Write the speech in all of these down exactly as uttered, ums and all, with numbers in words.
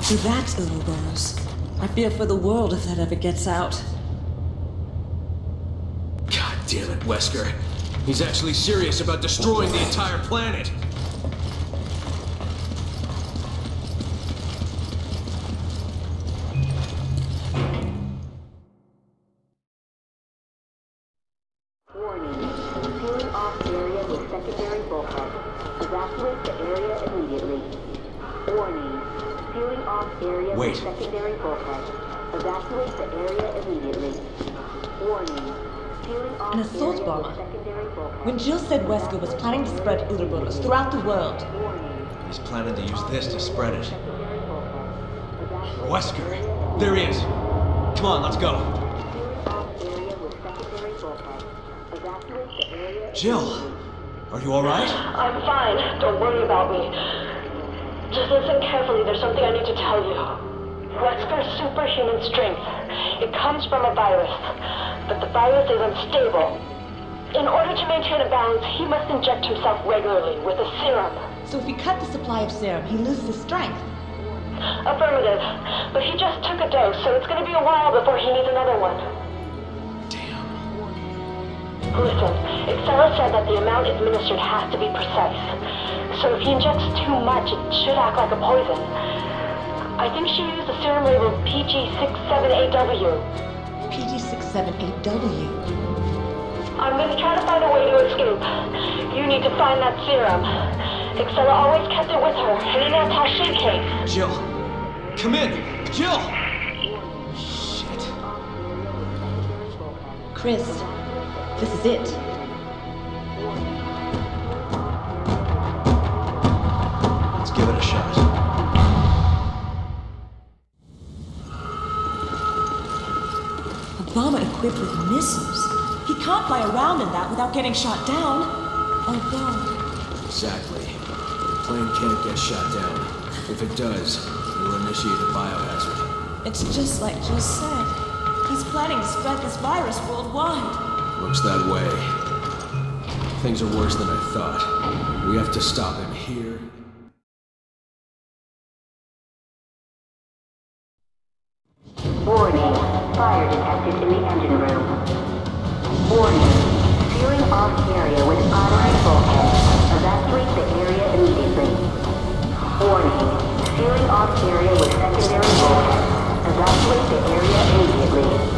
So that's Ouroboros. I fear for the world if that ever gets out. God damn it, Wesker. He's actually serious about destroying the entire planet. Warning. Sealing off area with secondary bulkhead. Evacuate the area immediately. Warning. Sealing off area Wait. with secondary bulkhead. Evacuate the area immediately. Warning. Sealing off An assault area bomber. with secondary bulkhead. When Jill said Wesker was planning to spread Ouroboros throughout the world, Warning. He's planning to use this to spread it. Secondary bulkhead. Evacuate Wesker! There he is! Come on, let's go. Sealing off area with secondary bulkhead. Evacuate the area Jill! immediately. Are you alright? I'm fine. Don't worry about me. Just listen carefully. There's something I need to tell you. Wesker's superhuman strength. It comes from a virus. But the virus is unstable. In order to maintain a balance, he must inject himself regularly with a serum. so if we cut the supply of serum, he loses his strength. Affirmative. But he just took a dose, so it's gonna be a while before he needs another one. Damn. Listen, Excella said that the amount administered has to be precise. So if he injects too much, it should act like a poison. I think she used the serum labeled P G six seven eight W. P G six seven eight W. I'm gonna try to find a way to escape. You need to find that serum. Excella always kept it with her, in an attaché case. Jill! Come in! Jill! Shit. Chris, this is it. Let's give it a shot. A bomber equipped with missiles. He can't fly around in that without getting shot down. Oh God. Exactly. The plane can't get shot down. If it does, it'll initiate a biohazard. It's just like Jill said. He's planning to spread this virus worldwide. Looks that way. Things are worse than I thought. We have to stop him here. Warning. Fire detected in the engine room. Warning. Sealing off area with primary bulkhead. Evacuate the area immediately. Warning. Sealing off area with secondary bulkhead. Evacuate the area immediately.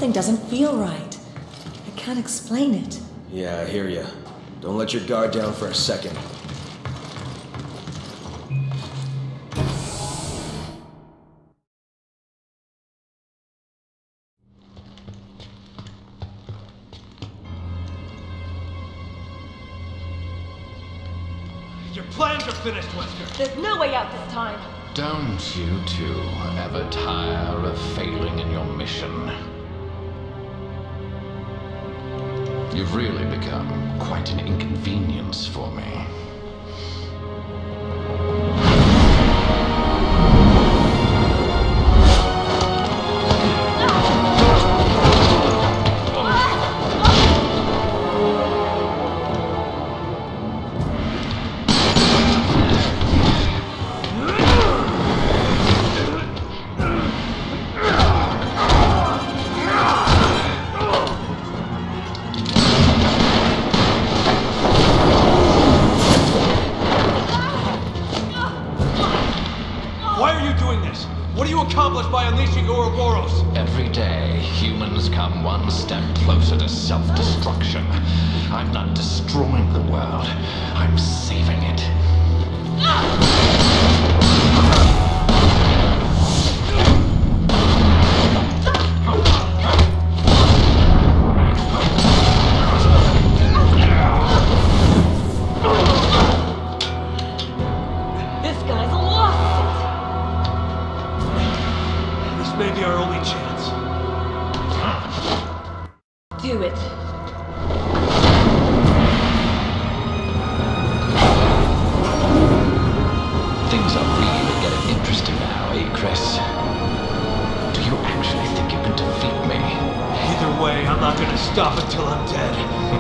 Something doesn't feel right. I can't explain it. Yeah, I hear ya. Don't let your guard down for a second. Your plans are finished, Wesker! There's no way out this time! Don't you two ever tire of failing in your mission? You've really become quite an inconvenience for me. By unleashing Ouroboros. Every day, humans come one step closer to self-destruction. I'm not destroying the world. I'm saving it. This guy's lost Maybe our only chance. it. Do it. Things are really getting interesting now, eh, Chris? Do you actually think you can defeat me? Either way, I'm not gonna stop until I'm dead.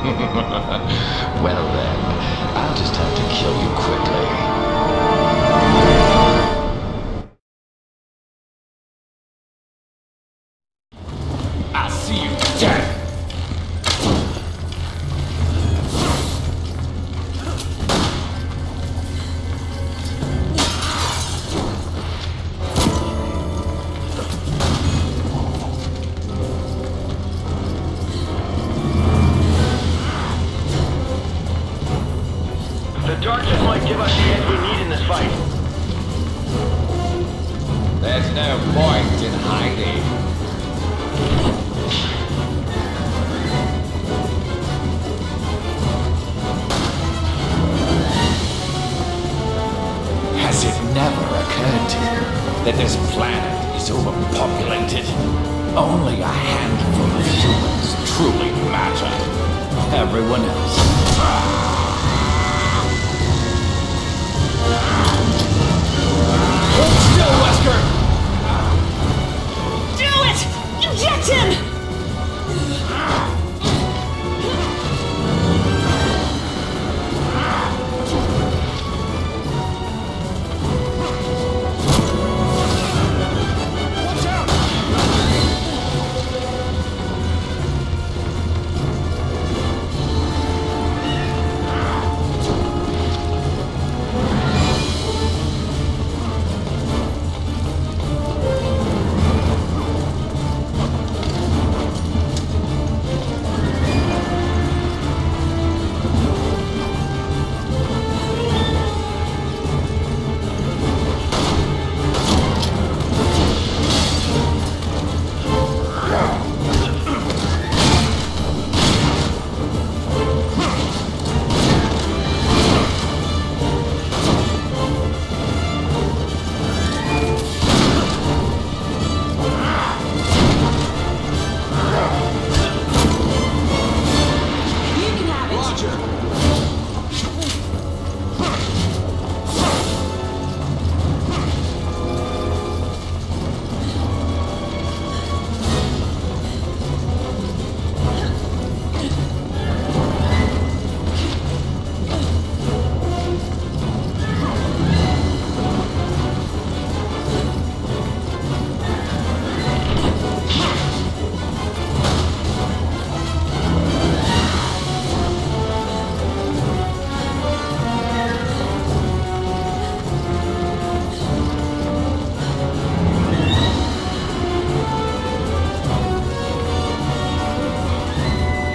Well then, I'll just have to kill you quickly. The darkness might give us the edge we need in this fight. There's no point in hiding. Has it never occurred to you that this planet is overpopulated? Only a handful of humans truly matter. Everyone else. Hold still, Wesker! Do it! Inject him!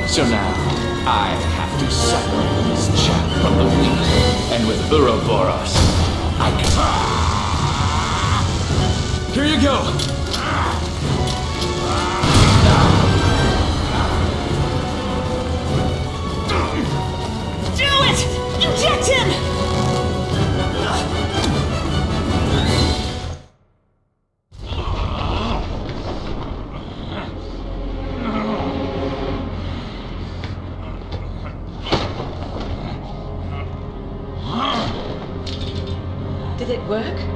So now, I have to separate this chap from the weak, and with Ouroboros, I can... Here you go! Do it! Inject him! Did it work?